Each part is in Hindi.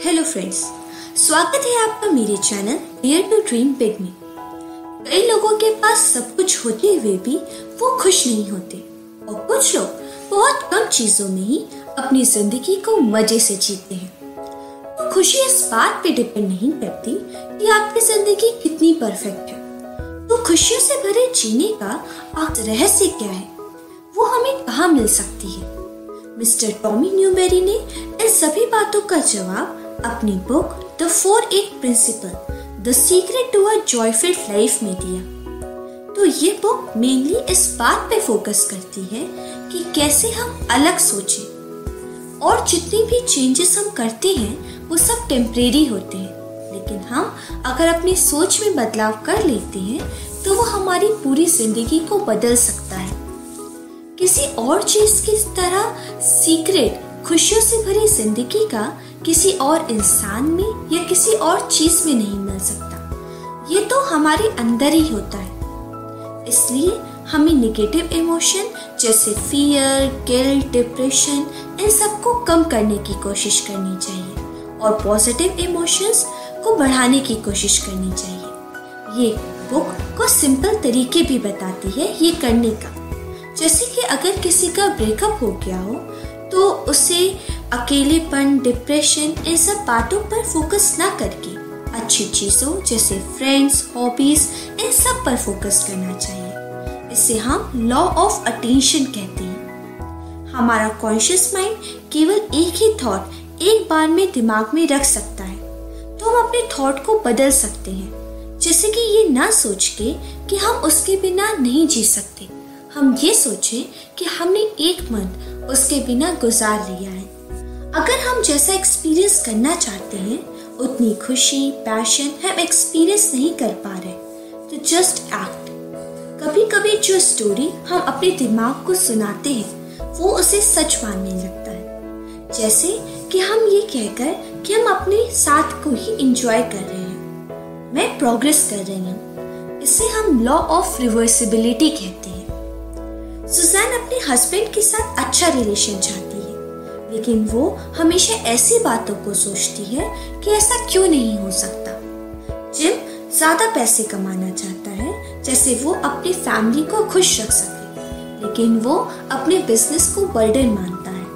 हेलो फ्रेंड्स, स्वागत है आपका मेरे channel dare to dream big में। कई लोगों के पास सब कुछ होते हुए भी वो खुश नहीं होते और कुछ लोग बहुत कम चीजों में ही अपनी जिंदगी को मजे से जीते हैं। तो खुशी इस बात पे डिपेंड नहीं करती कि आपकी जिंदगी कितनी परफेक्ट है। तो खुशियों से भरे जीने का रहस्य क्या है, वो हमें कहाँ मिल सकती है? मिस्टर टॉमी न्यूबेरी ने इन सभी बातों का जवाब अपनी book the 4-8 principle the secret to a joyful life में दिया। तो ये बुक मेनली इस बात पे फोकस करती है कि कैसे हम अलग सोचें और जितनी भी चेंजेस हम करते हैं वो सब टेम्परेरी होते हैं, लेकिन हम अगर अपनी सोच में बदलाव कर लेते हैं तो वो हमारी पूरी जिंदगी को बदल सकता है। किसी और चीज की तरह सीक्रेट खुशियों से भरी जिंदगी का किसी और इंसान में या किसी और चीज में नहीं मिल सकता। ये तो हमारे अंदर ही होता है। इसलिए हमें नेगेटिव इमोशन जैसे फियर, गिल्ट, डिप्रेशन इन सबको कम करने की कोशिश करनी चाहिए और पॉजिटिव इमोशंस को बढ़ाने की कोशिश करनी चाहिए। ये बुक को सिंपल तरीके भी बताती है ये करने का। जैसे कि अगर किसी का ब्रेकअप हो गया हो तो उसे अकेलेपन, डिप्रेशन इन सब बातों पर फोकस ना करके अच्छी चीजों जैसे फ्रेंड्स, हॉबीज इन सब पर फोकस करना चाहिए। इसे हम लॉ ऑफ अटेंशन कहते हैं। हमारा कॉन्शियस माइंड केवल एक ही थॉट एक बार में दिमाग में रख सकता है, तो हम अपने थॉट को बदल सकते हैं। जैसे कि ये ना सोच के कि हम उसके बिना नहीं जी सकते, हम ये सोचें कि हमने एक मंथ उसके बिना गुजार लिया है। अगर हम जैसा एक्सपीरियंस करना चाहते हैं उतनी खुशी, पैशन हम एक्सपीरियंस नहीं कर पा रहे, तो जस्ट एक्ट। कभी कभी जो स्टोरी हम अपने दिमाग को सुनाते हैं वो उसे सच मानने लगता है। जैसे कि हम ये कहकर कि हम अपने साथ को ही एंजॉय कर रहे हैं, मैं प्रोग्रेस कर रही हूँ। इसे हम लॉ ऑफ रिवर्सिबिलिटी कहते हैं। सुजैन अपने हस्बैंड के साथ अच्छा रिलेशन चाहती है, लेकिन वो हमेशा ऐसी बातों को सोचती है कि ऐसा क्यों नहीं हो सकता। जिम ज्यादा पैसे कमाना चाहता है जैसे वो अपनी फैमिली को खुश रख सके, लेकिन वो अपने बिजनेस को बर्डन मानता है।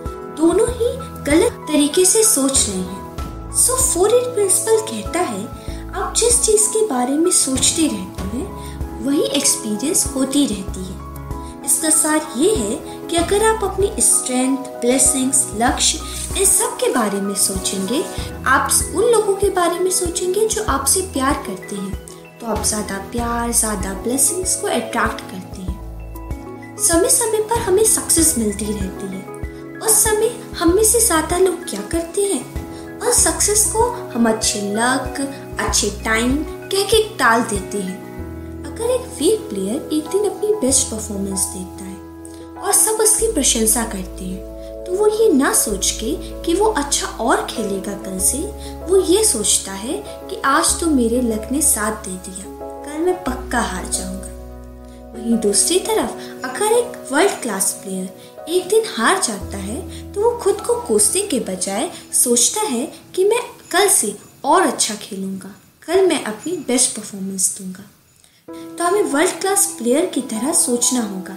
दोनों ही गलत तरीके से सोच रहे हैं। सो 4-8 प्रिंसिपल कहता है आप जिस चीज के बारे में सोचते रहते हैं वही एक्सपीरियंस होती रहती है। इसका सार ये है कि अगर आप अपनी स्ट्रेंथ, ब्लेसिंग्स, लक्ष्य इन सब के बारे में सोचेंगे, आप उन लोगों के बारे में सोचेंगे जो आपसे प्यार करते हैं, तो आप ज्यादा प्यार, ज्यादा ब्लेसिंग्स को अट्रैक्ट करते हैं। समय समय पर हमें सक्सेस मिलती रहती है। उस समय हम में से ज्यादा लोग क्या करते हैं, और सक्सेस को हम अच्छे लक, अच्छे टाइम कह के टाल देते हैं। अगर एक वीक प्लेयर एक दिन अपनी बेस्ट परफॉर्मेंस देता है और सब उसकी प्रशंसा करते हैं, तो वो ये ना सोच के कि वो अच्छा और खेलेगा कल से, वो ये सोचता है कि आज तो मेरे लक ने साथ दे दिया, कल मैं पक्का हार जाऊंगा। वहीं दूसरी तरफ अगर एक वर्ल्ड क्लास प्लेयर एक दिन हार जाता है तो वो खुद को कोसने के बजाय सोचता है कि मैं कल से और अच्छा खेलूंगा, कल मैं अपनी बेस्ट परफॉर्मेंस दूंगा। तो हमें वर्ल्ड क्लास प्लेयर की तरह सोचना होगा।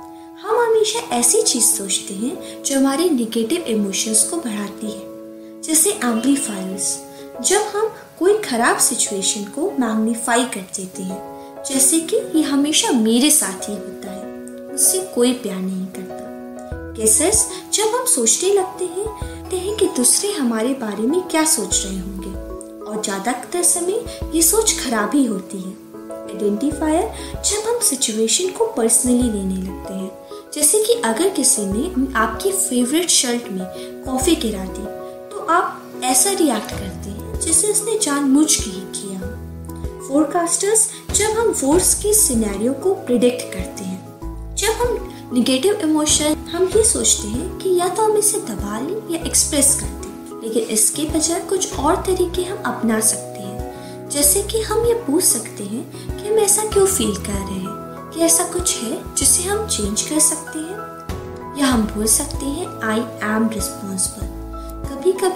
हम हमेशा ऐसी चीज सोचते हैं जो हमारे नेगेटिव इमोशंस को बढ़ाती है, जैसे एम्पलीफायर्स। जब हम कोई खराब सिचुएशन को मैग्नीफाई कर देते हैं, जैसे कि ये हमेशा मेरे साथ ही होता है, मुझसे कोई प्यार नहीं करता। केसेस जब हम सोचने लगते हैं कि दूसरे हमारे बारे में क्या सोच रहे होंगे, और ज्यादातर समय ये सोच खराब ही होती है। आइडेंटिफायर जब हम सिचुएशन को पर्सनली लेने लगते हैं, जैसे कि अगर किसी ने आपकी फेवरेट शर्ट में कॉफी गिरा दी तो आप ऐसा रिएक्ट करते हैं जैसे उसने जानबूझ के ही किया हो। फोरकास्टर्स जब हम वॉर्स के सिनेरियो को प्रिडिक्ट करते हैं। जब हम नेगेटिव इमोशन हम ये सोचते हैं कि या तो हम इसे दबा लें या एक्सप्रेस कर दें, लेकिन इसके बजाय कुछ और तरीके हम अपना सकते हैं। जैसे कि हम ये पूछ सकते हैं कि हम ऐसा क्यों फील कर रहे हैं, कि ऐसा कुछ है जिसे हम चेंज कर सकते हैं, या हम बोल सकते हैं आई एम रिस्पॉन्सिबल। कभी कभी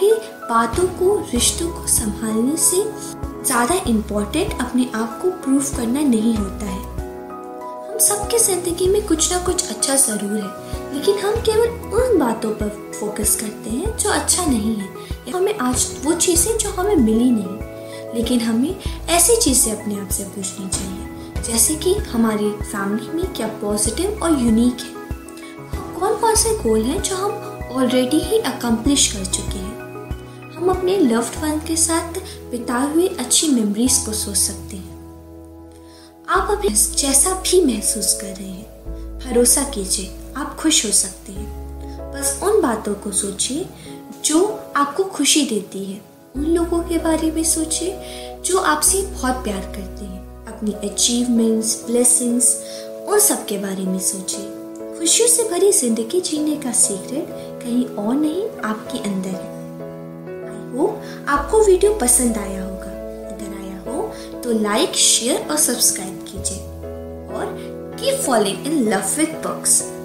बातों को, रिश्तों को संभालने से ज़्यादा इम्पोर्टेंट अपने आप को प्रूव करना नहीं होता है। हम सबके ज़िंदगी में कुछ ना कुछ अच्छा ज़रूर है, लेकिन हम केवल उन बातों पर फोकस करते हैं जो अच्छा नहीं है। हमें आज वो चीज़ें जो हमें मिली नहीं, लेकिन हमें ऐसी चीज़ें अपने आप से पूछनी चाहिए, जैसे कि हमारी फैमिली में क्या पॉजिटिव और यूनिक है, कौन कौन से गोल हैं जो हम ऑलरेडी ही अकम्प्लिश कर चुके हैं। हम अपने लव्ड वन के साथ बिताए हुए अच्छी मेमोरीज को सोच सकते हैं। आप अभी जैसा भी महसूस कर रहे हैं, भरोसा कीजिए, आप खुश हो सकते हैं। बस उन बातों को सोचिए जो आपको खुशी देती है। उन लोगों के बारे में सोचिए जो आपसे बहुत प्यार करते हैं। अपनी अचीवमेंट्स, ब्लेसिंग्स, उन सब के बारे में सोचिए। खुशियों से भरी जिंदगी जीने का सीक्रेट कहीं और नहीं, आपके अंदर है। आई होप आपको वीडियो पसंद आया होगा। अगर आया हो तो लाइक, शेयर और सब्सक्राइब कीजिए और keep following in love with books.